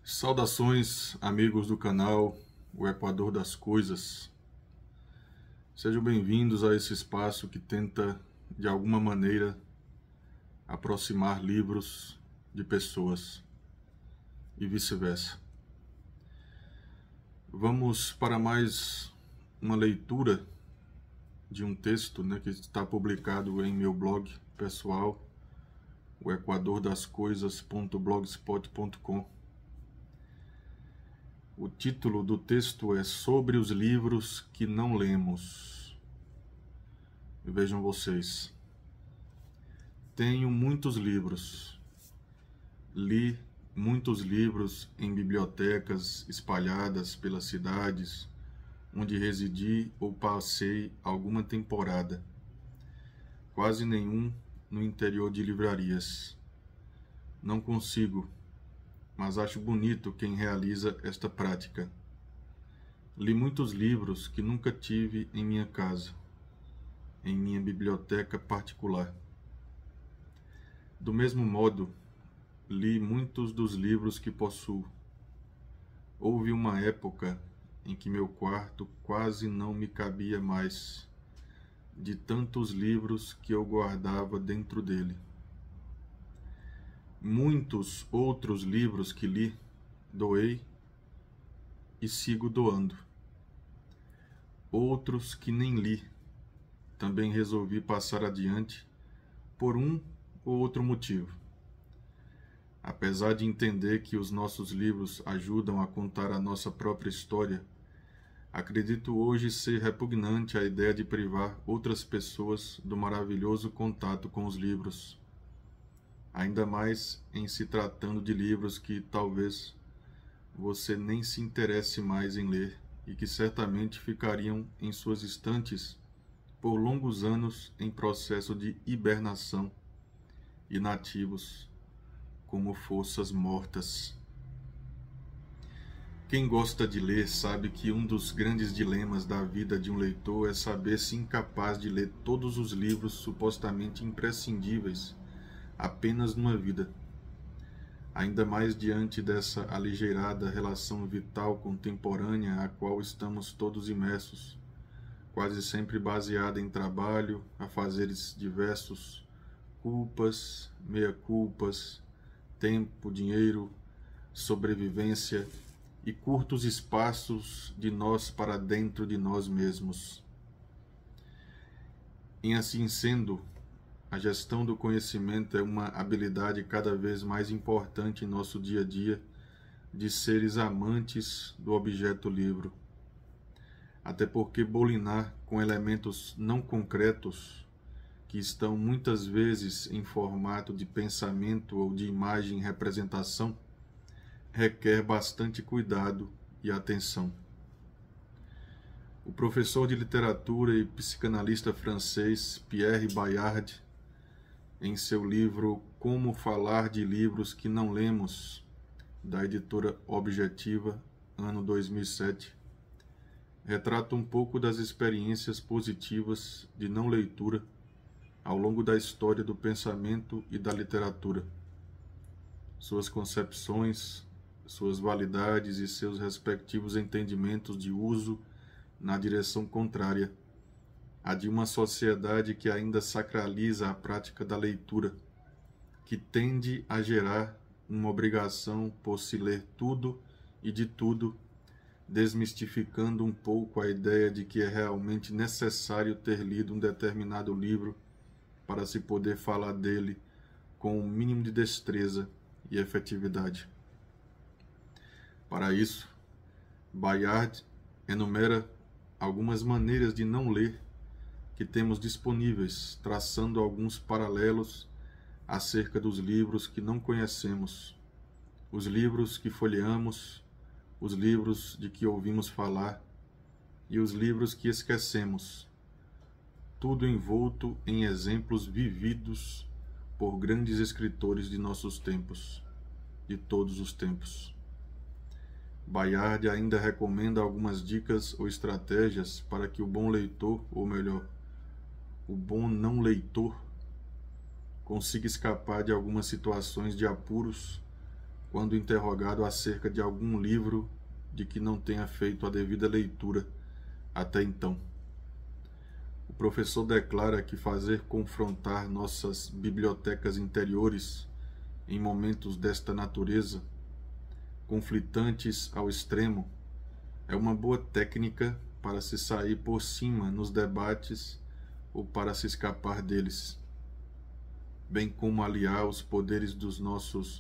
Saudações, amigos do canal O Equador das Coisas. Sejam bem-vindos a esse espaço que tenta, de alguma maneira, aproximar livros de pessoas e vice-versa. Vamos para mais uma leitura de um texto, que está publicado em meu blog pessoal, o equadordascoisas.blogspot.com. O título do texto é Sobre os livros que não lemos. E vejam vocês, tenho muitos livros, li muitos livros em bibliotecas espalhadas pelas cidades onde residi ou passei alguma temporada. Quase nenhum no interior de livrarias. Não consigo, mas acho bonito quem realiza esta prática. Li muitos livros que nunca tive em minha casa, em minha biblioteca particular. Do mesmo modo, li muitos dos livros que possuo. Houve uma época em que meu quarto quase não me cabia mais, de tantos livros que eu guardava dentro dele. Muitos outros livros que li, doei e sigo doando. Outros que nem li, também resolvi passar adiante por um ou outro motivo. Apesar de entender que os nossos livros ajudam a contar a nossa própria história, acredito hoje ser repugnante a ideia de privar outras pessoas do maravilhoso contato com os livros. Ainda mais em se tratando de livros que talvez você nem se interesse mais em ler e que certamente ficariam em suas estantes por longos anos em processo de hibernação, inativos como forças mortas. Quem gosta de ler sabe que um dos grandes dilemas da vida de um leitor é saber-se incapaz de ler todos os livros supostamente imprescindíveis apenas numa vida. Ainda mais diante dessa aligeirada relação vital contemporânea a qual estamos todos imersos, quase sempre baseada em trabalho, afazeres diversos, culpas, meia-culpas, tempo, dinheiro, sobrevivência e curtos espaços de nós para dentro de nós mesmos. Em assim sendo, a gestão do conhecimento é uma habilidade cada vez mais importante em nosso dia a dia de seres amantes do objeto livro. Até porque bolinar com elementos não concretos, que estão muitas vezes em formato de pensamento ou de imagem representação, requer bastante cuidado e atenção. O professor de literatura e psicanalista francês Pierre Bayard, em seu livro Como Falar de Livros que Não Lemos, da editora Objetiva, ano 2007, retrata um pouco das experiências positivas de não leitura ao longo da história do pensamento e da literatura, suas concepções, suas validades e seus respectivos entendimentos de uso na direção contrária, a de uma sociedade que ainda sacraliza a prática da leitura, que tende a gerar uma obrigação por se ler tudo e de tudo, desmistificando um pouco a ideia de que é realmente necessário ter lido um determinado livro para se poder falar dele com um mínimo de destreza e efetividade. Para isso, Bayard enumera algumas maneiras de não ler que temos disponíveis, traçando alguns paralelos acerca dos livros que não conhecemos, os livros que folheamos, os livros de que ouvimos falar e os livros que esquecemos, tudo envolto em exemplos vividos por grandes escritores de nossos tempos, de todos os tempos. Bayard ainda recomenda algumas dicas ou estratégias para que o bom leitor, ou melhor, o bom não leitor, consiga escapar de algumas situações de apuros quando interrogado acerca de algum livro de que não tenha feito a devida leitura até então. O professor declara que fazer confrontar nossas bibliotecas interiores em momentos desta natureza, conflitantes ao extremo, é uma boa técnica para se sair por cima nos debates ou para se escapar deles, bem como aliar os poderes dos nossos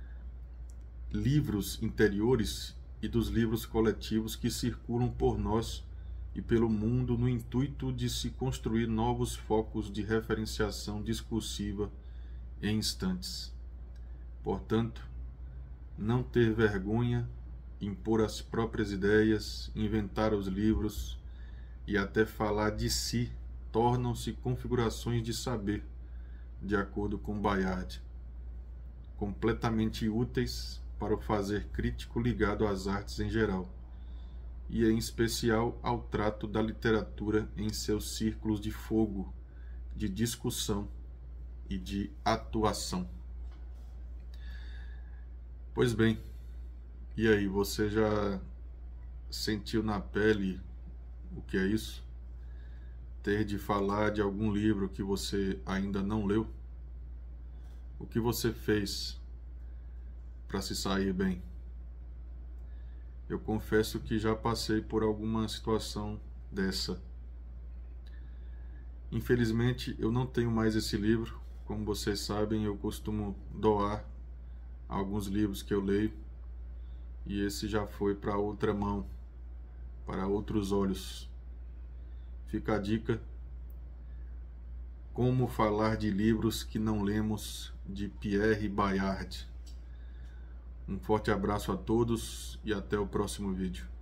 livros interiores e dos livros coletivos que circulam por nós e pelo mundo no intuito de se construir novos focos de referenciação discursiva em instantes. Portanto, não ter vergonha, impor as próprias ideias, inventar os livros e até falar de si tornam-se configurações de saber, de acordo com Bayard, completamente úteis para o fazer crítico ligado às artes em geral, e em especial ao trato da literatura em seus círculos de fogo, de discussão e de atuação. Pois bem, e aí, você já sentiu na pele o que é isso? Ter de falar de algum livro que você ainda não leu? O que você fez para se sair bem? Eu confesso que já passei por alguma situação dessa. Infelizmente, eu não tenho mais esse livro. Como vocês sabem, eu costumo doar alguns livros que eu leio, e esse já foi para outra mão, para outros olhos. Fica a dica: Como falar de livros que não lemos, de Pierre Bayard. Um forte abraço a todos e até o próximo vídeo.